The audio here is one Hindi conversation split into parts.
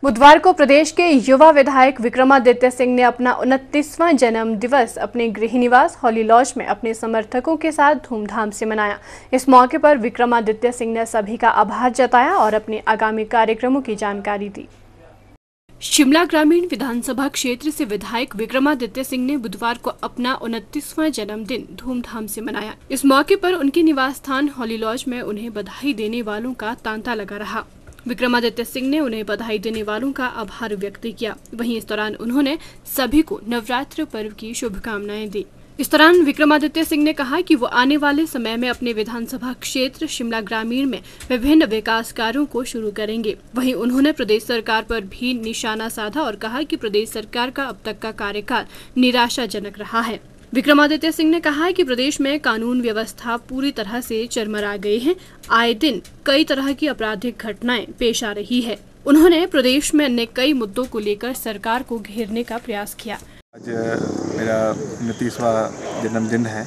बुधवार को प्रदेश के युवा विधायक विक्रमादित्य सिंह ने अपना 29वां जन्म दिवस अपने गृह निवास हॉली लॉज में अपने समर्थकों के साथ धूमधाम से मनाया। इस मौके पर विक्रमादित्य सिंह ने सभी का आभार जताया और अपने आगामी कार्यक्रमों की जानकारी दी। शिमला ग्रामीण विधानसभा क्षेत्र से विधायक विक्रमादित्य सिंह ने बुधवार को अपना 29वां जन्मदिन धूमधाम से मनाया। इस मौके पर उनके निवास स्थान हॉली लॉज में उन्हें बधाई देने वालों का तांता लगा रहा। विक्रमादित्य सिंह ने उन्हें बधाई देने वालों का आभार व्यक्त किया। वहीं इस दौरान उन्होंने सभी को नवरात्र पर्व की शुभकामनाएं दी। इस दौरान विक्रमादित्य सिंह ने कहा कि वो आने वाले समय में अपने विधानसभा क्षेत्र शिमला ग्रामीण में विभिन्न विकास कार्यों को शुरू करेंगे। वहीं उन्होंने प्रदेश सरकार पर भी निशाना साधा और कहा कि प्रदेश सरकार का अब तक का कार्यकाल निराशाजनक रहा है। विक्रमादित्य सिंह ने कहा कि प्रदेश में कानून व्यवस्था पूरी तरह से चरमरा गई है। आए दिन कई तरह की आपराधिक घटनाएं पेश आ रही है। उन्होंने प्रदेश में अन्य कई मुद्दों को लेकर सरकार को घेरने का प्रयास किया। आज मेरा 29वां जन्मदिन है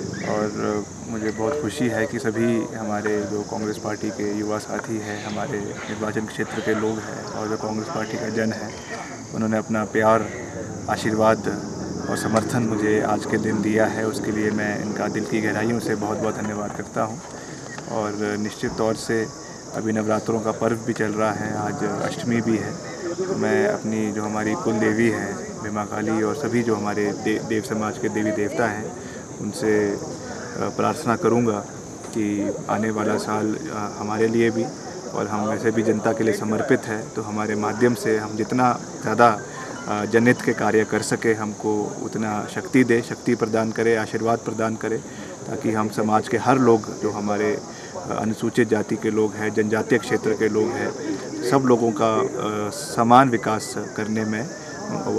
और मुझे बहुत खुशी है कि सभी हमारे जो कांग्रेस पार्टी के युवा साथी हैं, हमारे निर्वाचन क्षेत्र के लोग हैं और जो कांग्रेस पार्टी का जन है, उन्होंने अपना प्यार, आशीर्वाद और समर्थन मुझे आज के दिन दिया है। उसके लिए मैं इनका दिल की गहराइयों से बहुत बहुत धन्यवाद करता हूं। और निश्चित तौर से अभी नवरात्रों का पर्व भी चल रहा है, आज अष्टमी भी है। तो मैं अपनी जो हमारी कुल देवी है बीमा काली और सभी जो हमारे देव समाज के देवी देवता हैं, उनसे प्रार्थना करूंगा कि आने वाला साल हमारे लिए भी और हम वैसे भी जनता के लिए समर्पित है, तो हमारे माध्यम से हम जितना ज़्यादा जनहित के कार्य कर सके, हमको उतना शक्ति दे, शक्ति प्रदान करे, आशीर्वाद प्रदान करे, ताकि हम समाज के हर लोग जो हमारे अनुसूचित जाति के लोग हैं, जनजातीय क्षेत्र के लोग हैं, सब लोगों का समान विकास करने में वो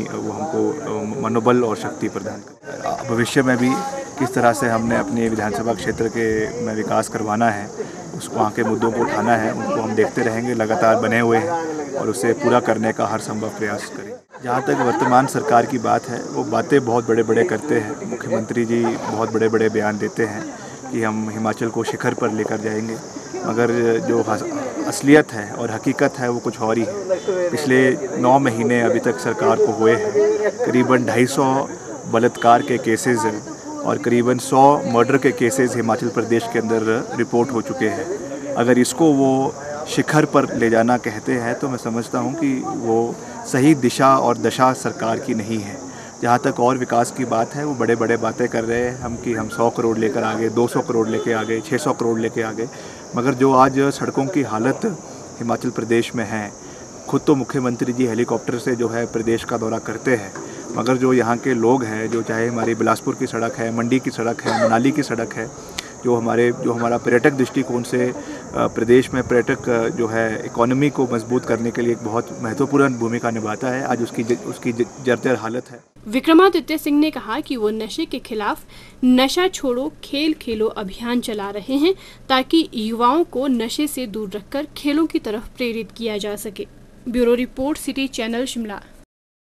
हमको मनोबल और शक्ति प्रदान करें। भविष्य में भी किस तरह से हमने अपने विधानसभा क्षेत्र के में विकास करवाना है, उसको वहाँ के मुद्दों को उठाना है, उनको हम देखते रहेंगे, लगातार बने हुए हैं और उसे पूरा करने का हर संभव प्रयास करें। जहाँ तक वर्तमान सरकार की बात है, वो बातें बहुत बड़े बड़े करते हैं। मुख्यमंत्री जी बहुत बड़े बड़े बयान देते हैं कि हम हिमाचल को शिखर पर लेकर जाएंगे, मगर जो असलियत है और हकीकत है वो कुछ और ही है। पिछले 9 महीने अभी तक सरकार को हुए हैं, करीबन 250 बलात्कार के केसेस और करीबन 100 मर्डर के केसेस हिमाचल प्रदेश के अंदर रिपोर्ट हो चुके हैं। अगर इसको वो शिखर पर ले जाना कहते हैं तो मैं समझता हूँ कि वो सही दिशा और दशा सरकार की नहीं है। जहाँ तक और विकास की बात है, वो बड़े बड़े बातें कर रहे हैं हम कि हम 100 करोड़ लेकर आ गए, 200 करोड़ लेके आ गए, 600 करोड़ लेके आ गए, मगर जो आज सड़कों की हालत हिमाचल प्रदेश में है, खुद तो मुख्यमंत्री जी हेलीकॉप्टर से जो है प्रदेश का दौरा करते हैं, मगर जो यहाँ के लोग हैं, जो चाहे हमारी बिलासपुर की सड़क है, मंडी की सड़क है, मनाली की सड़क है, जो हमारा पर्यटक दृष्टिकोण से प्रदेश में पर्यटक जो है इकोनॉमी को मजबूत करने के लिए एक बहुत महत्वपूर्ण भूमिका निभाता है, आज उसकी जर्जर हालत है। विक्रमादित्य सिंह ने कहा कि वो नशे के खिलाफ नशा छोड़ो खेल खेलो अभियान चला रहे हैं, ताकि युवाओं को नशे से दूर रखकर खेलों की तरफ प्रेरित किया जा सके। Bureau report, city channel, Shimla.